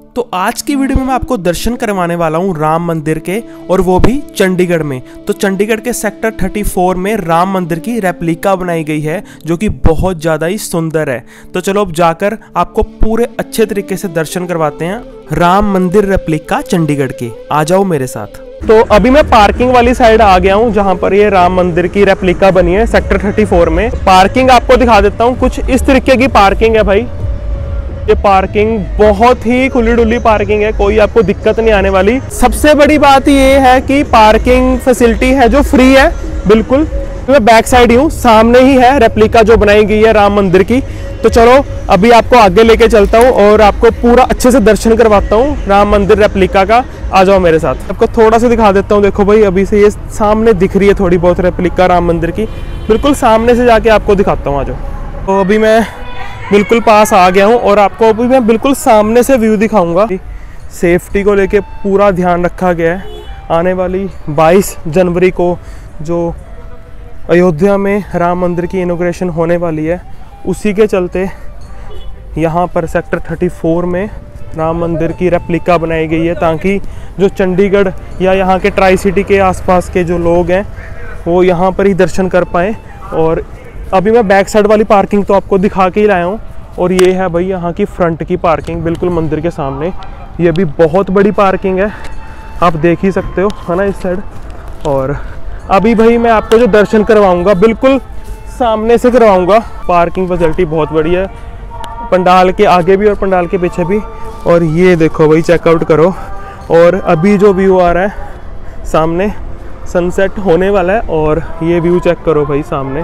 तो आज की वीडियो में मैं आपको दर्शन करवाने वाला हूं राम मंदिर के, और वो भी चंडीगढ़ में। तो चंडीगढ़ के सेक्टर 34 में राम मंदिर की रेप्लिका बनाई गई है जो कि बहुत ज़्यादा ही सुंदर है। तो चलो अब जाकर आपको पूरे अच्छे तरीके से दर्शन करवाते हैं राम मंदिर रेप्लिका चंडीगढ़ के। आ जाओ मेरे साथ। तो अभी मैं पार्किंग वाली साइड आ गया हूँ जहाँ पर ये राम मंदिर की रेप्लिका बनी है सेक्टर 34 में। पार्किंग आपको दिखा देता हूँ, कुछ इस तरीके की पार्किंग है भाई। ये पार्किंग बहुत ही खुली डुली पार्किंग है, कोई आपको दिक्कत नहीं आने वाली। सबसे बड़ी बात ये है कि पार्किंग फैसिलिटी है जो फ्री है बिल्कुल। तो मैं बैक साइड ही हूँ, सामने ही है रेप्लिका जो बनाई गई है राम मंदिर की। तो चलो अभी आपको आगे लेके चलता हूँ और आपको पूरा अच्छे से दर्शन करवाता हूँ राम मंदिर रेप्लिका का। आ जाओ मेरे साथ, आपको थोड़ा सा दिखा देता हूँ। देखो भाई, अभी से ये सामने दिख रही है थोड़ी बहुत रेप्लिका राम मंदिर की, बिल्कुल सामने से जाके आपको दिखाता हूँ। आ जाओ। तो अभी मैं बिल्कुल पास आ गया हूँ और आपको अभी मैं बिल्कुल सामने से व्यू दिखाऊंगा। सेफ्टी को लेके पूरा ध्यान रखा गया है। आने वाली 22 जनवरी को जो अयोध्या में राम मंदिर की इनॉग्रेशन होने वाली है, उसी के चलते यहाँ पर सेक्टर 34 में राम मंदिर की रेप्लिका बनाई गई है, ताकि जो चंडीगढ़ या यहाँ के ट्राई सिटी के आसपास के जो लोग हैं वो यहाँ पर ही दर्शन कर पाएँ। और अभी मैं बैक साइड वाली पार्किंग तो आपको दिखा के ही लाया हूँ, और ये है भाई यहाँ की फ्रंट की पार्किंग बिल्कुल मंदिर के सामने। ये भी बहुत बड़ी पार्किंग है, आप देख ही सकते हो, है ना, इस साइड। और अभी भाई मैं आपको जो दर्शन करवाऊँगा बिल्कुल सामने से करवाऊँगा। पार्किंग फैसिलिटी बहुत बड़ी है, पंडाल के आगे भी और पंडाल के पीछे भी। और ये देखो भाई, चेकआउट करो। और अभी जो व्यू आ रहा है सामने, सनसेट होने वाला है, और ये व्यू चेक करो भाई सामने,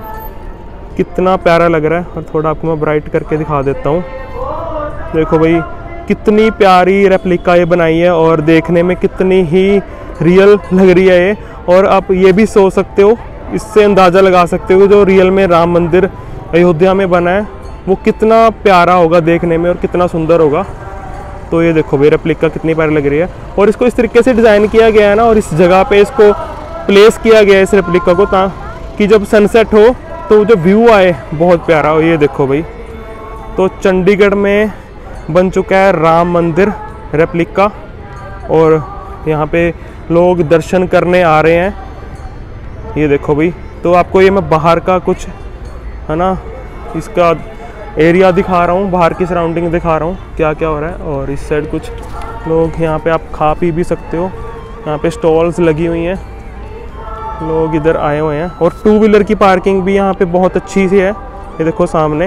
कितना प्यारा लग रहा है। और थोड़ा आपको मैं ब्राइट करके दिखा देता हूँ। देखो भाई, कितनी प्यारी रेप्लिका ये बनाई है और देखने में कितनी ही रियल लग रही है ये। और आप ये भी सोच सकते हो, इससे अंदाज़ा लगा सकते हो जो रियल में राम मंदिर अयोध्या में बना है वो कितना प्यारा होगा देखने में और कितना सुंदर होगा। तो ये देखो भाई, रेप्लिका कितनी प्यारी लग रही है। और इसको इस तरीके से डिज़ाइन किया गया है ना, और इस जगह पे इसको प्लेस किया गया है इस रेप्लिका को, ताकि जब सनसेट हो तो जो व्यू आए बहुत प्यारा हो। ये देखो भाई, तो चंडीगढ़ में बन चुका है राम मंदिर रेप्लिका, और यहाँ पे लोग दर्शन करने आ रहे हैं। ये देखो भाई, तो आपको ये मैं बाहर का कुछ, है ना, इसका एरिया दिखा रहा हूँ, बाहर की सराउंडिंग दिखा रहा हूँ क्या क्या हो रहा है। और इस साइड कुछ लोग यहाँ पे आप खा पी भी सकते हो, यहाँ पे स्टॉल्स लगी हुई हैं, लोग इधर आए हुए हैं। और टू व्हीलर की पार्किंग भी यहाँ पे बहुत अच्छी सी है, ये देखो सामने।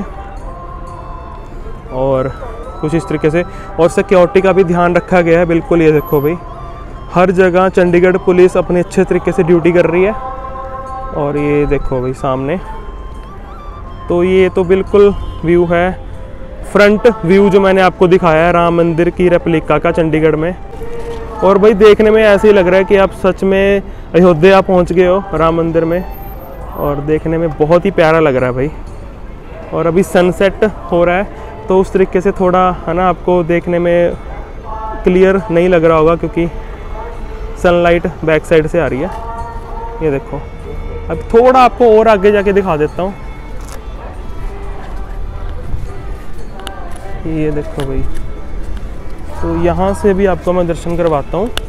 और कुछ इस तरीके से, और सिक्योरिटी का भी ध्यान रखा गया है बिल्कुल। ये देखो भाई, हर जगह चंडीगढ़ पुलिस अपने अच्छे तरीके से ड्यूटी कर रही है। और ये देखो भाई सामने, तो ये तो बिल्कुल व्यू है, फ्रंट व्यू जो मैंने आपको दिखाया है राम मंदिर की रेप्लिका का चंडीगढ़ में। और भाई देखने में ऐसे ही लग रहा है कि आप सच में अयोध्या पहुंच गए हो राम मंदिर में, और देखने में बहुत ही प्यारा लग रहा है भाई। और अभी सनसेट हो रहा है तो उस तरीके से थोड़ा, है ना, आपको देखने में क्लियर नहीं लग रहा होगा क्योंकि सनलाइट बैक साइड से आ रही है। ये देखो, अब थोड़ा आपको और आगे जाके दिखा देता हूँ। ये देखो भाई, तो यहाँ से भी आपको मैं दर्शन करवाता हूँ।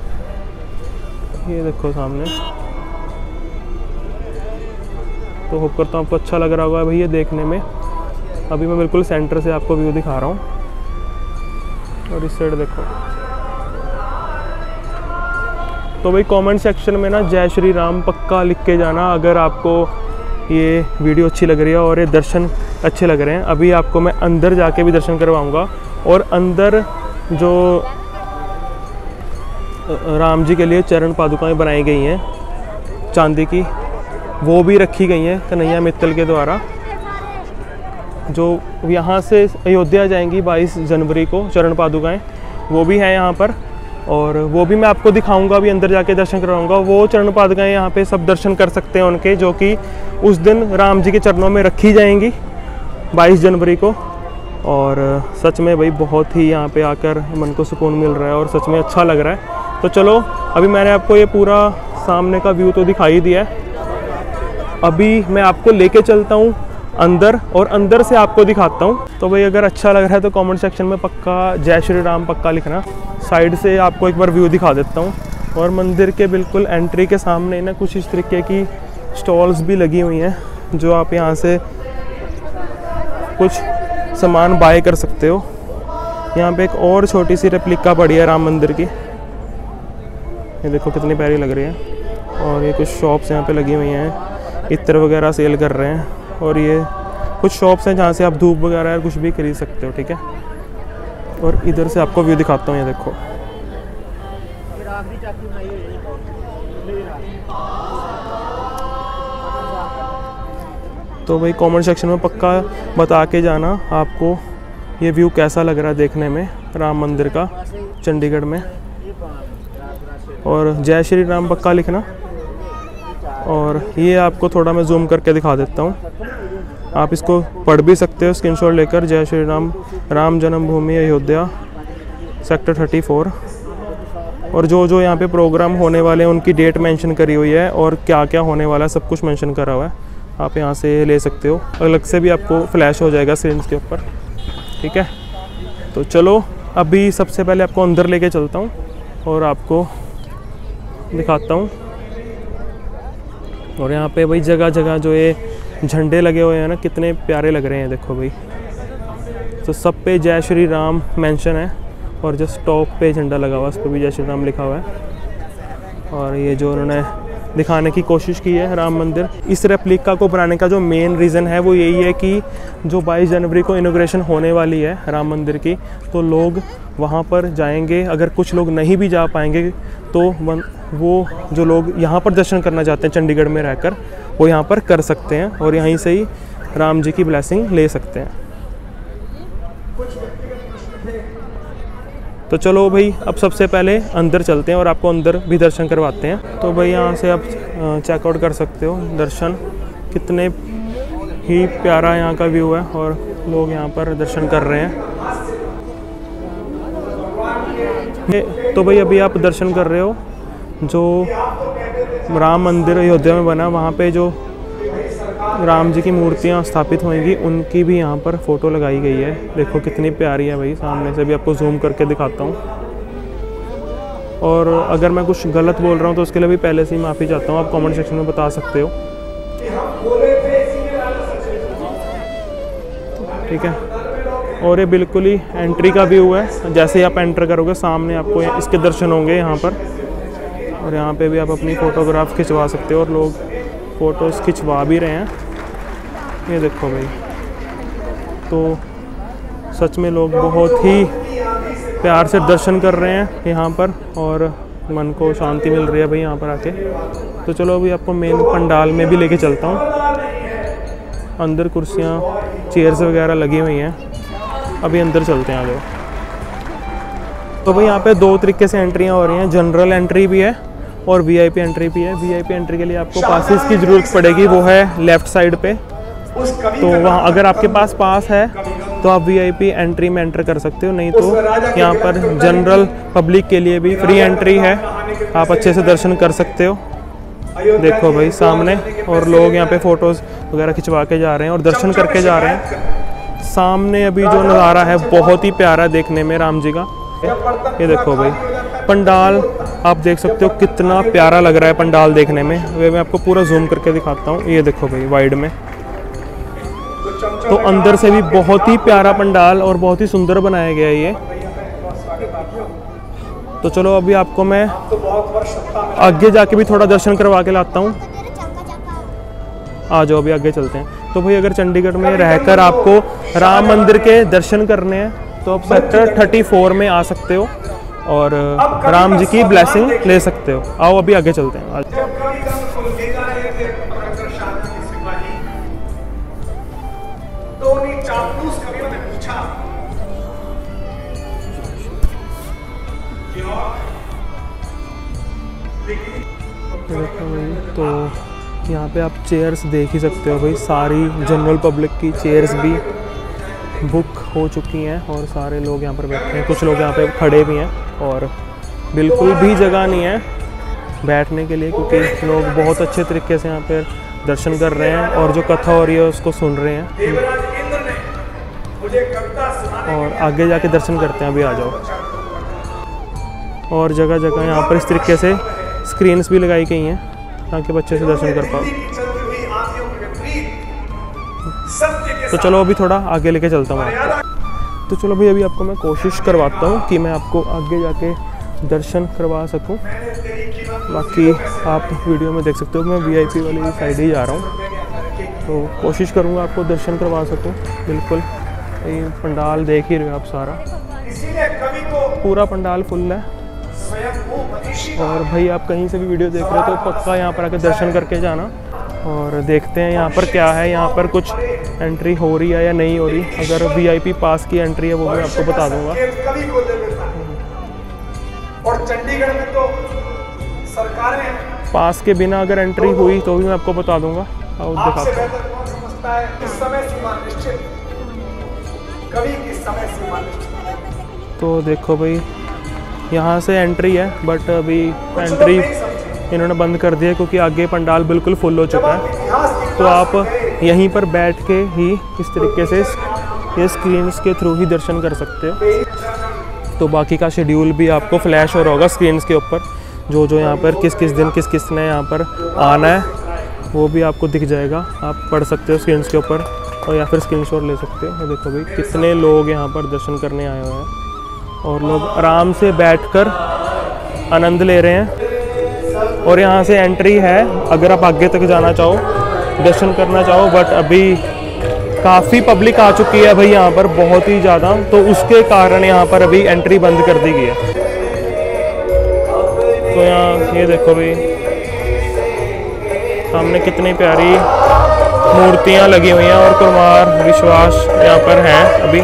ये देखो सामने, तो होप करता हूँ आपको अच्छा लग रहा होगा भाई ये देखने में। अभी मैं बिल्कुल सेंटर से आपको व्यू दिखा रहा हूँ। और इस साइड देखो। तो भाई कमेंट सेक्शन में ना जय श्री राम पक्का लिख के जाना अगर आपको ये वीडियो अच्छी लग रही है और ये दर्शन अच्छे लग रहे हैं। अभी आपको मैं अंदर जाके भी दर्शन करवाऊँगा, और अंदर जो राम जी के लिए चरण पादुकाएं बनाई गई हैं चांदी की, वो भी रखी गई हैं कन्हैया मित्तल के द्वारा, जो यहाँ से अयोध्या जाएंगी 22 जनवरी को चरण पादुकाएं, वो भी हैं यहाँ पर। और वो भी मैं आपको दिखाऊंगा, अभी अंदर जाके दर्शन करवाऊंगा। वो चरण पादुकाएं यहाँ पे सब दर्शन कर सकते हैं उनके, जो कि उस दिन राम जी के चरणों में रखी जाएंगी 22 जनवरी को। और सच में भाई बहुत ही यहाँ पे आकर मन को सुकून मिल रहा है और सच में अच्छा लग रहा है। तो चलो, अभी मैंने आपको ये पूरा सामने का व्यू तो दिखाई दिया है, अभी मैं आपको लेके चलता हूँ अंदर, और अंदर से आपको दिखाता हूँ। तो भाई अगर अच्छा लग रहा है तो कमेंट सेक्शन में पक्का जय श्री राम पक्का लिखना। साइड से आपको एक बार व्यू दिखा देता हूँ। और मंदिर के बिल्कुल एंट्री के सामने ना कुछ इस तरीके की स्टॉल्स भी लगी हुई हैं, जो आप यहाँ से कुछ सामान बाय कर सकते हो। यहाँ पे एक और छोटी सी रेप्लिका पड़ी है राम मंदिर की, ये देखो कितनी प्यारी लग रही है। और ये कुछ शॉप्स यहाँ पे लगी हुई हैं, इत्र वगैरह सेल कर रहे हैं। और ये कुछ शॉप्स हैं जहाँ से आप धूप वगैरह कुछ भी खरीद सकते हो, ठीक है। और इधर से आपको व्यू दिखाता हूँ, ये देखो। तो भाई कमेंट सेक्शन में पक्का बता के जाना आपको ये व्यू कैसा लग रहा है देखने में राम मंदिर का चंडीगढ़ में। और जय श्री राम पक्का लिखना। और ये आपको थोड़ा मैं जूम करके दिखा देता हूँ, आप इसको पढ़ भी सकते हो स्क्रीनशॉट लेकर। जय श्री राम, राम जन्मभूमि अयोध्या, सेक्टर 34। और जो जो यहाँ पे प्रोग्राम होने वाले हैं उनकी डेट मेंशन करी हुई है, और क्या क्या होने वाला है सब कुछ मेंशन करा हुआ है। आप यहाँ से ले सकते हो, अलग से भी आपको फ्लैश हो जाएगा स्क्रीन के ऊपर, ठीक है। तो चलो अभी सबसे पहले आपको अंदर लेके चलता हूँ और आपको दिखाता हूँ। और यहाँ पे भाई जगह जगह जो ये झंडे लगे हुए हैं ना, कितने प्यारे लग रहे हैं, देखो भाई। तो सब पे जय श्री राम मेंशन है, और जस्ट टॉप पे झंडा लगा हुआ है, उस पर भी जय श्री राम लिखा हुआ है। और ये जो उन्होंने दिखाने की कोशिश की है राम मंदिर, इस रेप्लिका को बनाने का जो मेन रीज़न है वो यही है कि जो 22 जनवरी को इनॉग्रेशन होने वाली है राम मंदिर की, तो लोग वहाँ पर जाएंगे। अगर कुछ लोग नहीं भी जा पाएंगे तो वो जो लोग यहाँ पर दर्शन करना चाहते हैं चंडीगढ़ में रहकर, वो यहाँ पर कर सकते हैं और यहीं से ही राम जी की ब्लेसिंग ले सकते हैं। तो चलो भाई अब सबसे पहले अंदर चलते हैं और आपको अंदर भी दर्शन करवाते हैं। तो भाई यहाँ से आप चेकआउट कर सकते हो दर्शन, कितने ही प्यारा यहाँ का व्यू है और लोग यहाँ पर दर्शन कर रहे हैं। तो भाई अभी आप दर्शन कर रहे हो जो राम मंदिर अयोध्या में बना, वहाँ पे जो राम जी की मूर्तियाँ स्थापित होंगी उनकी भी यहाँ पर फ़ोटो लगाई गई है। देखो कितनी प्यारी है भाई, सामने से भी आपको जूम करके दिखाता हूँ। और अगर मैं कुछ गलत बोल रहा हूँ तो उसके लिए भी पहले से ही माफ़ी चाहता हूँ, आप कमेंट सेक्शन में बता सकते हो, ठीक है। और ये बिल्कुल ही एंट्री का व्यू है, जैसे ही आप एंटर करोगे सामने आपको इसके दर्शन होंगे यहाँ पर। और यहाँ पे भी आप अपनी फ़ोटोग्राफ खिंचवा सकते हो और लोग फ़ोटोज़ खिंचवा भी रहे हैं, ये देखो भाई। तो सच में लोग बहुत ही प्यार से दर्शन कर रहे हैं यहाँ पर और मन को शांति मिल रही है भाई यहाँ पर आके। तो चलो अभी आपको मेन पंडाल में भी लेके चलता हूँ। अंदर कुर्सियाँ चेयर्स वगैरह लगी हुई हैं, अभी अंदर चलते हैं आगे। तो भाई यहाँ पे दो तरीके से एंट्रियाँ हो रही हैं, जनरल एंट्री भी है और वीआईपी एंट्री भी है। वीआईपी एंट्री के लिए आपको पासेस की ज़रूरत पड़ेगी, वो है लेफ़्ट साइड पे। तो वहाँ अगर आपके पास पास है तो आप वीआईपी एंट्री में एंटर कर सकते हो, नहीं तो यहाँ पर जनरल पब्लिक के लिए भी फ्री एंट्री है, आप अच्छे से दर्शन कर सकते हो। देखो भाई सामने, और लोग यहाँ पे फ़ोटोज़ वगैरह खिंचवा के जा रहे हैं और दर्शन करके जा रहे हैं। सामने अभी जो नज़ारा है बहुत ही प्यारा देखने में राम जी का, ये देखो भाई। पंडाल आप देख सकते हो कितना प्यारा लग रहा है पंडाल देखने में, वे मैं आपको पूरा जूम करके दिखाता हूँ। ये देखो भाई वाइड में, तो अंदर से भी बहुत ही प्यारा पंडाल और बहुत ही सुंदर बनाया गया है ये। तो चलो अभी आपको मैं आगे जाके भी थोड़ा दर्शन करवा के लाता हूँ, आ जाओ अभी आगे चलते हैं। तो भाई अगर चंडीगढ़ में रहकर आपको राम मंदिर के दर्शन करने हैं तो आप सेक्टर 34 में आ सकते हो और राम जी की ब्लेसिंग ले सकते हो। आओ अभी आगे चलते हैं। तो यहाँ पे आप चेयर्स देख ही सकते हो भाई, सारी जनरल पब्लिक की चेयर्स भी बुक हो चुकी हैं और सारे लोग यहाँ पर बैठे हैं। कुछ लोग यहाँ पे खड़े भी हैं और बिल्कुल भी जगह नहीं है बैठने के लिए, क्योंकि लोग बहुत अच्छे तरीके से यहाँ पर दर्शन कर रहे हैं और जो कथा हो रही है उसको सुन रहे हैं। और आगे जाके दर्शन करते हैं, अभी आ जाओ। और जगह जगह यहाँ पर इस तरीके से स्क्रीन्स भी लगाई गई हैं ताकि बच्चे से दर्शन कर पाओ। तो चलो अभी थोड़ा आगे लेके चलता हूँ आपको। तो चलो भाई अभी आपको मैं कोशिश करवाता हूँ कि मैं आपको आगे जाके दर्शन करवा सकूँ। बाकी आप वीडियो में देख सकते हो मैं VIP वाली साइड ही जा रहा हूँ, तो कोशिश करूँगा आपको दर्शन करवा सकूँ। बिल्कुल ये पंडाल देख ही रहे हो आप, सारा पूरा पंडाल फुल है। और भाई आप कहीं से भी वीडियो देख रहे हो तो पक्का यहाँ पर आकर दर्शन करके जाना। और देखते हैं यहाँ पर क्या है, यहाँ पर कुछ एंट्री हो रही है या नहीं हो रही। अगर VIP पास की एंट्री है वो मैं आपको बता दूंगा। और चंडीगढ़ में तो सरकारें पास के बिना अगर एंट्री हुई तो भी मैं आपको बता दूंगा। और आपसे बेहतर कौन समझता है कि समय सीमा निश्चित, कभी की समय सीमा निश्चित। तो देखो भाई यहाँ से एंट्री है, बट अभी एंट्री इन्होंने बंद कर दिया क्योंकि आगे पंडाल बिल्कुल फुल हो चुका है। तो आप यहीं पर बैठ के ही इस तरीके से ये स्क्रीन्स के थ्रू ही दर्शन कर सकते हो। तो बाकी का शेड्यूल भी आपको फ्लैश हो रहा होगा स्क्रीन्स के ऊपर, जो यहाँ पर किस किस दिन किस किस ने यहाँ पर आना है वो भी आपको दिख जाएगा। आप पढ़ सकते हो स्क्रीन्स के ऊपर और या फिर स्क्रीनशॉट ले सकते हो। ये देखो भाई कितने लोग यहाँ पर दर्शन करने आए हुए हैं और लोग आराम से बैठकर आनंद ले रहे हैं। और यहाँ से एंट्री है अगर आप आगे तक जाना चाहो, दर्शन करना चाहो, बट अभी काफ़ी पब्लिक आ चुकी है भाई यहाँ पर, बहुत ही ज़्यादा। तो उसके कारण यहाँ पर अभी एंट्री बंद कर दी गई है। तो यहाँ ये देखो भाई सामने कितनी प्यारी मूर्तियाँ लगी हुई हैं और कुमार विश्वास यहाँ पर हैं अभी।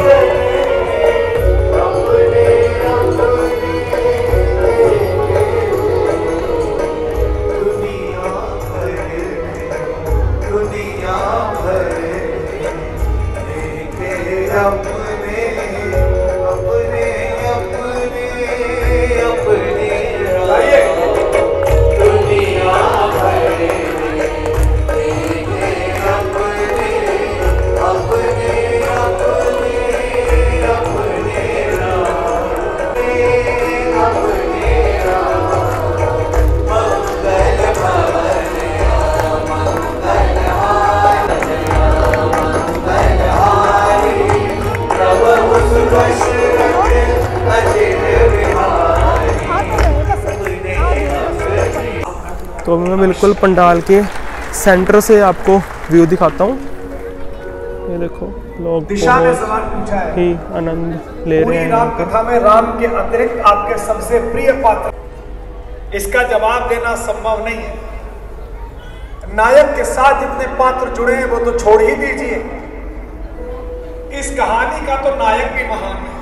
तो मैं बिल्कुल पंडाल के सेंटर से आपको व्यू दिखाता हूँ। ये देखो लोग दिशा ने सवाल पूछा है ही आनंद ले रहे हैं। राम कथा में राम के अतिरिक्त आपके सबसे प्रिय पात्र, इसका जवाब देना संभव नहीं है। नायक के साथ जितने पात्र जुड़े हैं वो तो छोड़ ही दीजिए, इस कहानी का तो नायक भी महान है।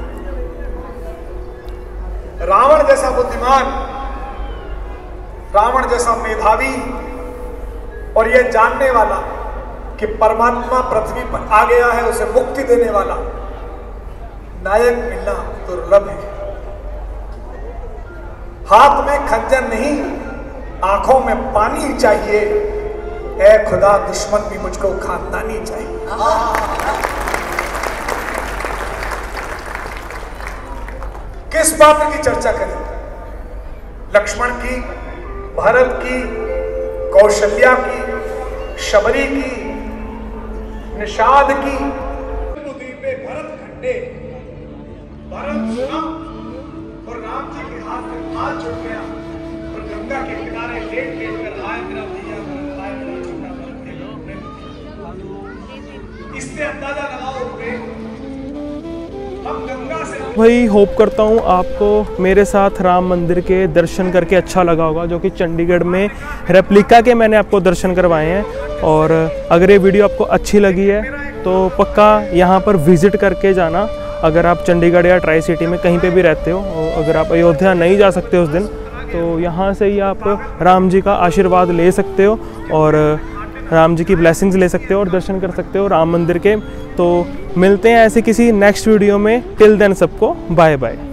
रावण जैसा बुद्धिमान, रावण जैसा मेधावी और यह जानने वाला कि परमात्मा पृथ्वी पर आ गया है, उसे मुक्ति देने वाला नायक मिलना दुर्लभ है। हाथ में खंजर नहीं, आंखों में पानी चाहिए। ऐ खुदा दुश्मन भी मुझको खानदानी चाहिए। किस बात की चर्चा करें? लक्ष्मण की, भरत की, कौशल्या की, शबरी की, निषाद की। भरत खंडे, भरत सुना और राम जी के हाथ में हाथ जुड़ गया और गंगा के किनारे लेट कर आए मेरा भैया भरत, आए मेरा छोटा भरत। इससे अंदाजा लगाओ भाई होप करता हूँ आपको मेरे साथ राम मंदिर के दर्शन करके अच्छा लगा होगा, जो कि चंडीगढ़ में रेप्लिका के मैंने आपको दर्शन करवाए हैं। और अगर ये वीडियो आपको अच्छी लगी है तो पक्का यहाँ पर विज़िट करके जाना। अगर आप चंडीगढ़ या ट्राई सिटी में कहीं पे भी रहते हो, और अगर आप अयोध्या नहीं जा सकते उस दिन, तो यहाँ से ही आप राम जी का आशीर्वाद ले सकते हो और राम जी की ब्लेसिंग्स ले सकते हो और दर्शन कर सकते हो राम मंदिर के। तो मिलते हैं ऐसे किसी नेक्स्ट वीडियो में। टिल देन सबको बाय बाय।